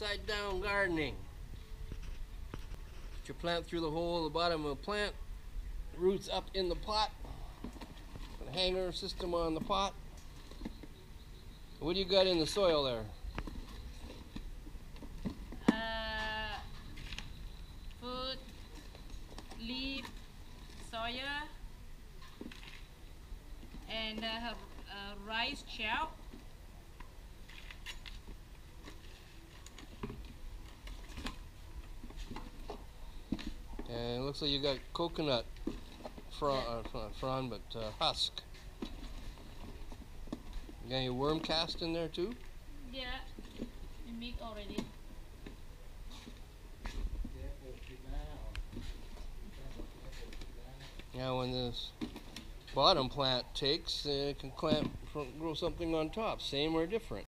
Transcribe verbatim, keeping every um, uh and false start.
upside down gardening. Put your plant through the hole at the bottom of the plant, roots up in the pot, put a hanger system on the pot. What do you got in the soil there? Uh, food, leaf, soya, and uh, uh, rice chow. And it looks like you got coconut frond, uh, not frond but uh, husk. You got any worm cast in there too? Yeah, we make already. Now when this bottom plant takes, uh, it can clamp, grow something on top, same or different.